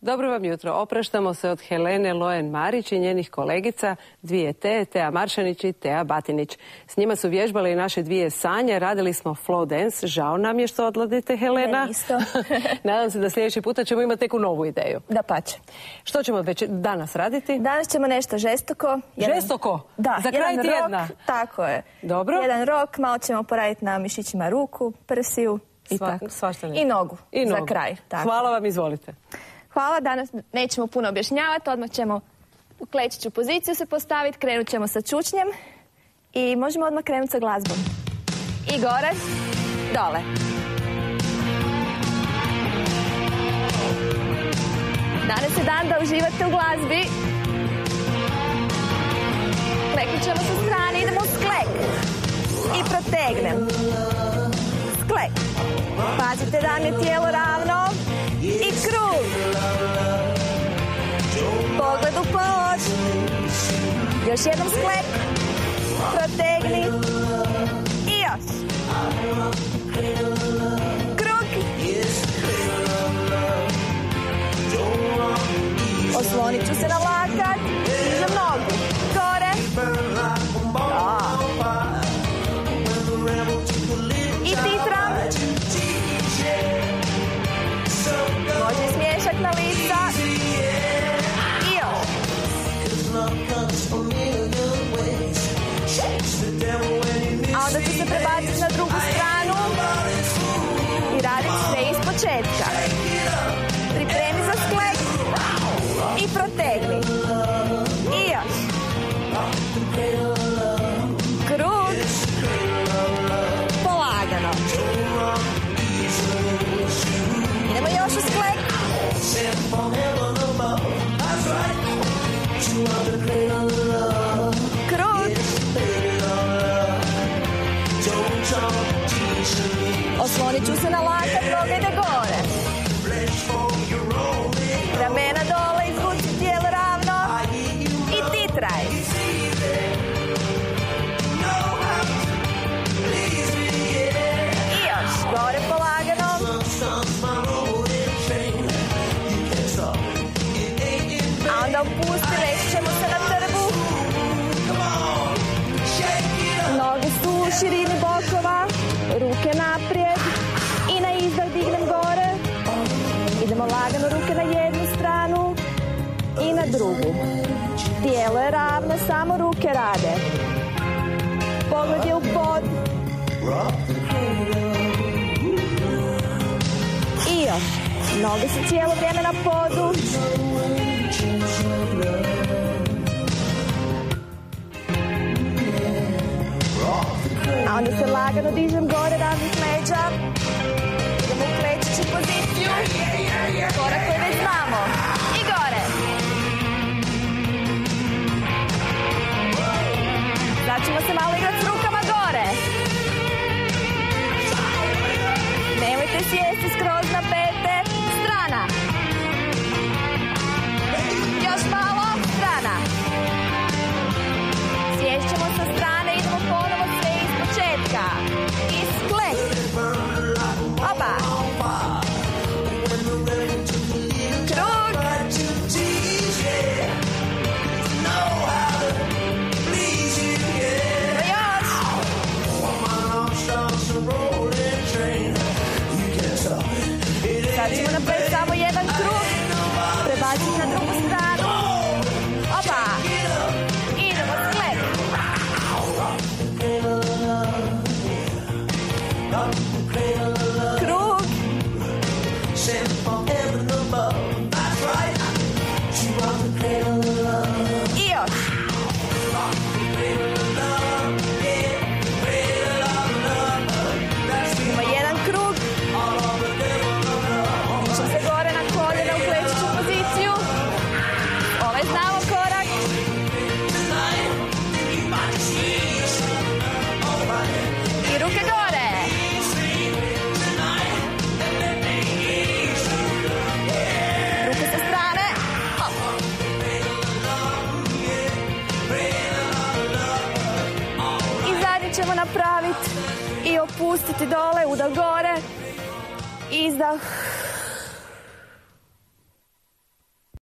Dobro vam jutro. Opraštamo se od Helene Lojen-Marić i njenih kolegica, dvije Tea Maršanić i Tea Batinić. S njima su vježbali i naše dvije Sanje, radili smo flow dance. Žao nam je što odladite, Helena. Ne, isto. Nadam se da sljedeći puta ćemo imati neku novu ideju. Dapače. Što ćemo već danas raditi? Danas ćemo nešto žestoko. Žestoko? Da, za kraj tjedna? Rok, tako je. Dobro. Jedan rok, malo ćemo poraditi na mišićima ruku, prsiju i nogu. Za kraj. Tako. Hvala vam, izvolite. Hvala, danas nećemo puno objašnjavati, odmah ćemo u klečiću poziciju se postaviti, krenut ćemo sa čučnjem i možemo odmah krenuti sa glazbom. I gore, dole. Danas je dan da uživate u glazbi. Kleknut ćemo sa strane, idemo u sklek. I protegnem. Sklek. Pazite da mi je tijelo ravno. I krug. Pogled u pod. Još jednom sklek. Protegni. I još. Krug. Oslonit ću se na lakat. Dižem nogu. Gore. I titram. Može smiješak na lica. I još. A onda ću se prebaciti na drugu stranu i raditi sve iz početka. Pripremi za sklek i protegni. I još. Krug. Polagano. Idemo još u sklek. Krug. Oslonit ću se na lakat, noga ide gore. Ramena dole, izvuci tijelo ravno. I titraj. I još, gore polagano. A onda opusti, reći ćemo se na trbu. Noge su u širini bokova, ruke naprijed i na izdah dignem gore. Idemo lagano ruke na jednu stranu i na drugu. Tijelo je ravno, samo ruke rade. Pogled je u pod. I još. Noge su cijelo vrijeme na podu. A onda se lagano dižem gore raznih leđa. Idemo u klečiću poziciju. Korak koji već znamo. I gore. Sad ćemo se malo igrati s rukama gore. Nemojte sjesti skroz na pete. Strana. Još malo. Strana. Sjest ćemo sa strane. Idemo ponovo sve iz početka. I sklek. Opa. Krug. Sad ćemo napraviti samo jedan krug. Prebaciti na drugu stranu. Opa. Idemo sklek. Krug. I još. Imamo jedan krug. Dižem se gore na koljena u klečiću poziciju. Ovaj znamo korak. I ruke gore. Ruke sa strane. I zadnje ćemo napraviti i opustiti dole, udar gore. Izdah.